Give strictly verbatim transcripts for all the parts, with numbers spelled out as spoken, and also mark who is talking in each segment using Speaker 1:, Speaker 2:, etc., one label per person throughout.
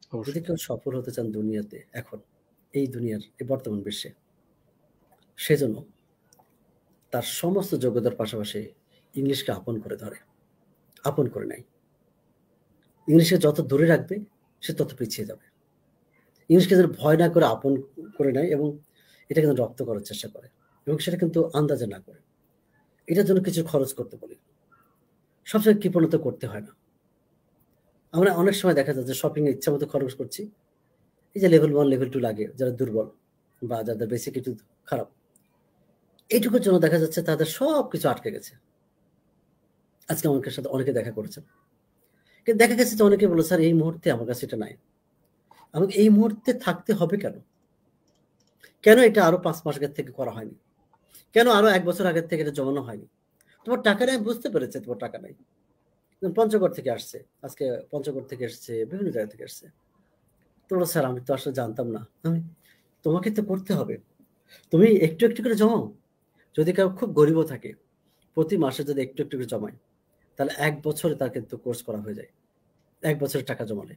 Speaker 1: যদি
Speaker 2: অবশ্যই।
Speaker 1: কেউ সফল হতে চান দুনিয়াতে এখন, এই দুনিয়ার এই বর্তমান বিশ্বে, সেজন্য তার সমস্ত যোগ্যতার পাশাপাশি ইংলিশকে আপন করে ধরে, আপন করে নেয়। ইংলিশকে যত দূরে রাখবে, সে তত পিছিয়ে যাবে। ইংলিশকে যেন ভয় না করে আপন করে নেয় এবং এটাকে যেন রপ্ত করার চেষ্টা করে এবং সেটা কিন্তু আন্দাজে না করে। এটার জন্য কিছু খরচ করতে বলি। সবসময় কৃপণতা করতে হয় না। আমরা অনেক সময় দেখা যায় যে শপিং এ ইচ্ছামত খরচ করছি। এই যে লেভেল এক, লেভেল দুই লাগে যারা দুর্বল বা যাদের বেসিক একটু খারাপ। এইটুকুর জন্য দেখা যাচ্ছে তাদের সবকিছু আটকে গেছে। আজকে অনেকের সাথে অনেকে দেখা করেছেন। কিন্তু দেখা গেছে যে অনেকে বলে, "স্যার এই মুহূর্তে আমার কাছে এটা নাই।" এবং এই মুহূর্তে থাকতে হবে কেন? কেন এটা আরো পাঁচ মাস আগের থেকে করা হয়নি? কেন আরো এক বছর আগের থেকে এটা জমানো হয়নি? তোমার টাকা নেই আমি বুঝতে পেরেছি তোমার টাকা নাই। যেমন পঞ্চগড় থেকে আসছে। আজকে পঞ্চগড় থেকে এসছে, বিভিন্ন জায়গা থেকে এসছে। তো বলল, "স্যার আমি তো আসলে জানতাম না।" আমি, "তোমাকে তো করতে হবে। তুমি একটু, একটু করে জমাও। যদি কেউ খুব গরিবও থাকে, প্রতি মাসে যদি একটু, একটু করে জমায়, তাহলে এক বছরে তার কিন্তু কোর্স করা হয়ে যায়। এক বছরের টাকা জমালে।"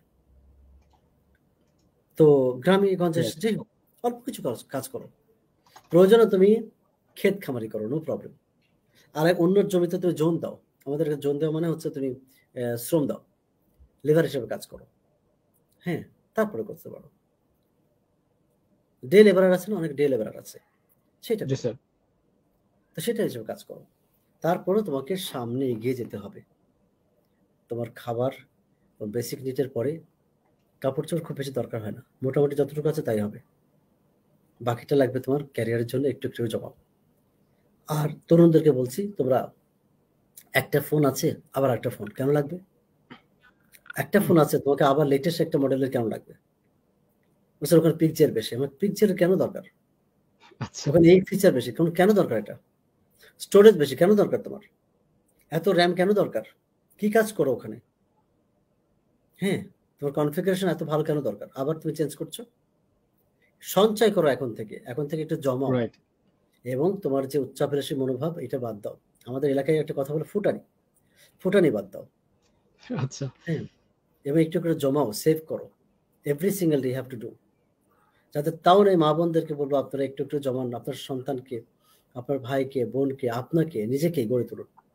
Speaker 1: তো গ্রামে গঞ্জে
Speaker 2: রাইট।
Speaker 1: যেই হোক, অল্প কিছু কাজ কাজ করো। প্রয়োজনে তুমি ক্ষেত খামারি করো, নো প্রবলেম। আর অন্যের জমিতে তুমি জোন দাও। আমাদের জোন দেওয়া মানে হচ্ছে তুমি অ্যা শ্রম দাও। লেবার হিসেবে কাজ করো। হ্যাঁ? তারপরে করতে পারো। ডে লেবারার আছে না? অনেক ডে লেবারার আছে। সেটা
Speaker 2: জি,
Speaker 1: করো।
Speaker 2: স্যার।
Speaker 1: তো সেটা হিসেবে কাজ করো। তারপরেও তোমাকে সামনে এগিয়ে যেতে হবে। তোমার খাবার ও বেসিক নিড এর পরে কাপড়-চোপড় খুব বেশি দরকার হয় না। মোটামুটি যতটুকু আছে তাই হবে। বাকিটা লাগবে তোমার ক্যারিয়ারের জন্য একটু, একটু করে জমাও। আর তরুণদেরকে বলছি তোমরা একটা ফোন আছে, আবার আরেকটা ফোন কেন লাগবে? একটা ফোন আছে তোমাকে আবার লেটেস্ট একটা মডেলের কেন লাগবে? বলছে ওখানে পিক্সেল বেশি। আমার পিক্সেল কেন দরকার?
Speaker 2: আচ্ছা।
Speaker 1: ওখানে এই ফিচার বেশি। কোন কেন দরকার এটা? স্টোরেজ বেশি কেন দরকার তোমার? এত র‍্যাম কেন দরকার? কি কাজ করো ওখানে? হ্যাঁ? তোমার কনফিগারেশন এত ভালো কেন দরকার? আবার তুমি চেঞ্জ করছো? সঞ্চয় করো এখন থেকে। এখন থেকে একটু জমাও
Speaker 2: রাইট।
Speaker 1: এবং তোমার যে উচ্চাভিলাষী মনোভাব এটা বাদ দাও। আমাদের এলাকায় একটা কথা বলে ফুটানি। ফুটানি বাদ দাও।
Speaker 2: আচ্ছা।
Speaker 1: হ্যাঁ? এবং একটু করে জমাও, সেভ করো। Every single day you have to do. যাতে তাও নেই মা-বোনদেরকে বলব আপনারা একটু, একটু জমান আপনার সন্তানকে, আপনার ভাইকে, বোনকে, আপনাকে, নিজেকেই গড়ে তুলুন।